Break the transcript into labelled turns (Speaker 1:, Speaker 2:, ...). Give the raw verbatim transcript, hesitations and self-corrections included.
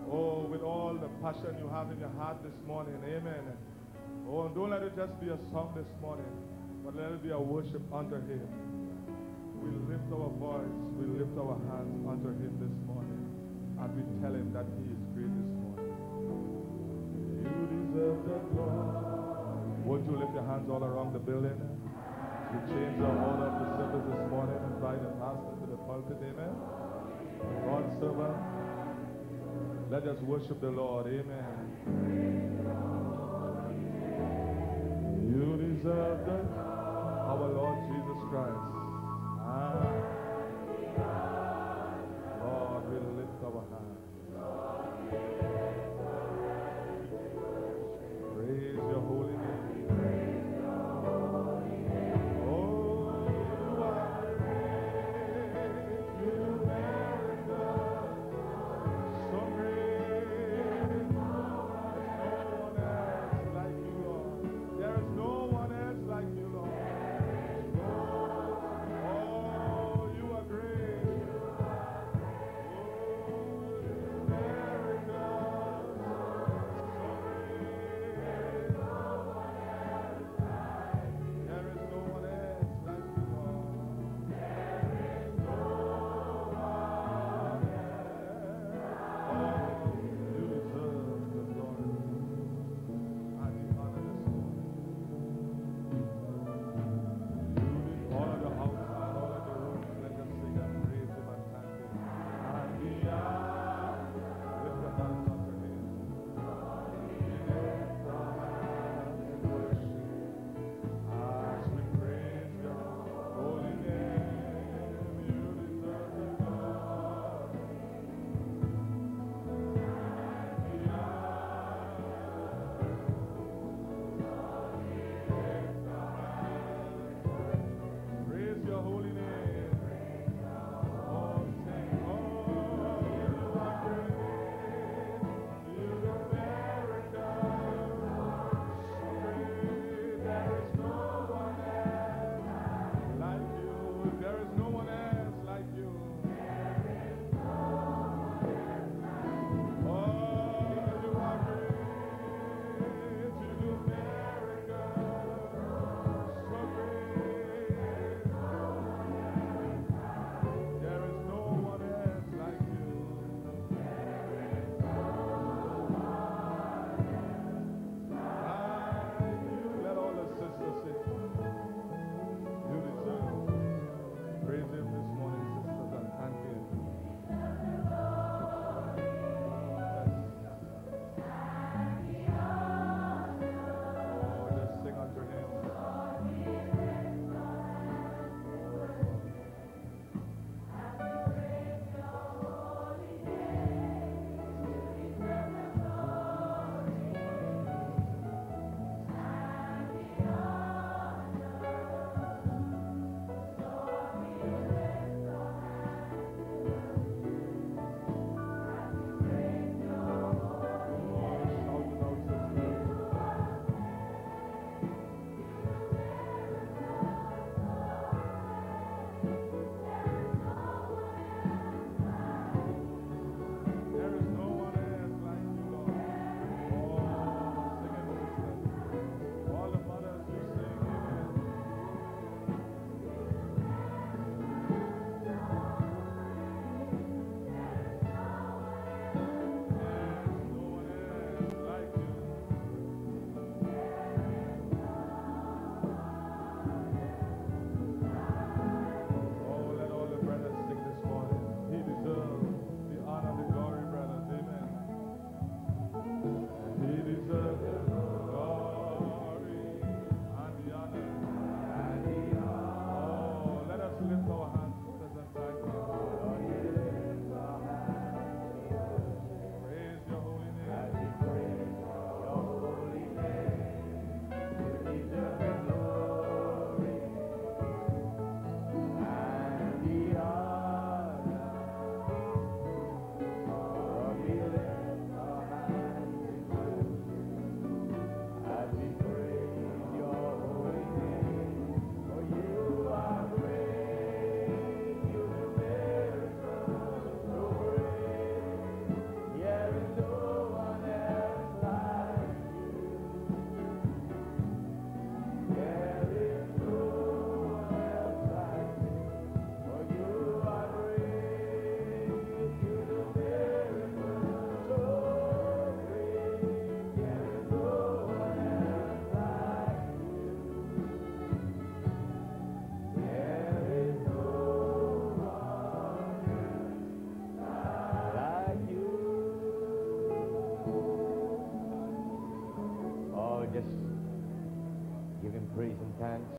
Speaker 1: Oh, with all the passion you have in your heart this morning. Amen. Oh, and don't let it just be a song this morning, but let it be a worship unto Him. We lift our voice, we lift our hands unto Him this morning, and we tell Him that He is great this morning. You deserve the glory. Won't you lift your hands all around the building? We change the order of the service this morning and invite the pastor to the pulpit. Amen. God's servant, let us worship the Lord. Amen. You deserve the our Lord Jesus Christ. Ah, Lord, we lift our hands.